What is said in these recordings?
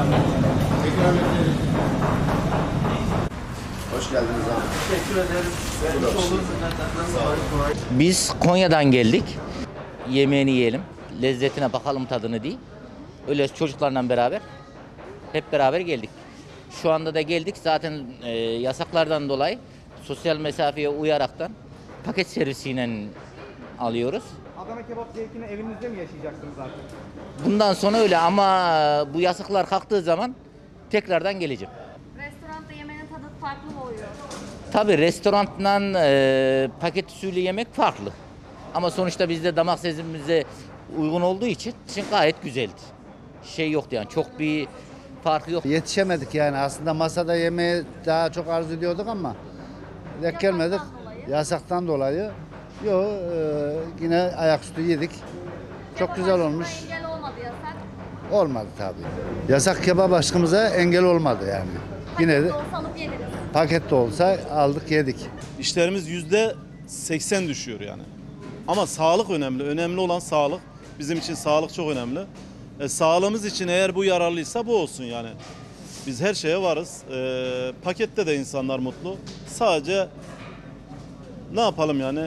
Hoş geldiniz abi. Teşekkür ederiz. Biz Konya'dan geldik. Yemeğini yiyelim. Lezzetine bakalım, tadını değil. Öyle çocuklarla beraber hep beraber geldik. Şu anda da geldik. Zaten yasaklardan dolayı sosyal mesafeye uyaraktan paket servisiyle alıyoruz. Adana kebap zevkini evinizde mi yaşayacaksınız artık? Bundan sonra öyle ama bu yasaklar kalktığı zaman tekrardan geleceğim. Restoranda yemenin tadı farklı mı oluyor? Tabii restorandan paket usulü yemek farklı. Ama sonuçta bizde damak zevkimize uygun olduğu için gayet güzeldi. Şey yoktu yani, çok bir farkı yok. Yetişemedik yani, aslında masada yemeği daha çok arzu ediyorduk ama denk gelmedik. Yasaktan dolayı. Yok, yine ayaküstü yedik. Çok güzel olmuş. Engel olmadı yasak. Olmadı tabii. Yasak kebap aşkımıza engel olmadı yani. Yine de Olsa alıp yediniz. pakette olsa aldık yedik. İşlerimiz %80 düşüyor yani. Ama sağlık önemli. Önemli olan sağlık. Bizim için sağlık çok önemli. Sağlığımız için eğer bu yararlıysa bu olsun yani. Biz her şeye varız. Pakette de insanlar mutlu. Sadece ne yapalım yani?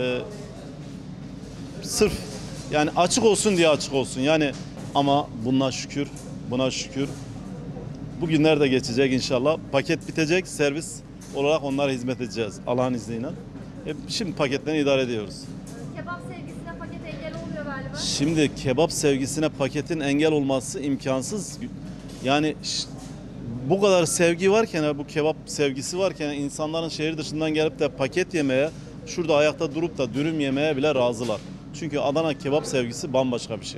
Sırf yani açık olsun diye açık olsun. Yani ama buna şükür. Bugünler de geçecek inşallah. Paket bitecek, servis olarak onlara hizmet edeceğiz Allah'ın izniyle. Şimdi paketten idare ediyoruz. Kebap sevgisine paket engel olmuyor galiba. Şimdi kebap sevgisine paketin engel olması imkansız. Yani bu kadar sevgi varken, bu kebap sevgisi varken insanların şehir dışından gelip de paket yemeye, şurada ayakta durup da dürüm yemeye bile razılar. Çünkü Adana kebap sevgisi bambaşka bir şey.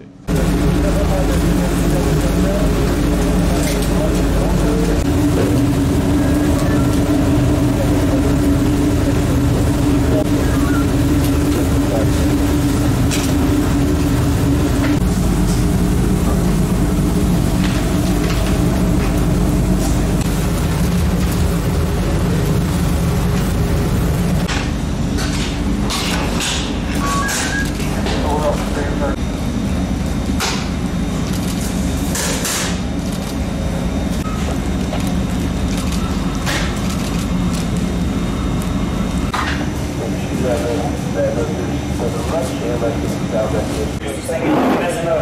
Sen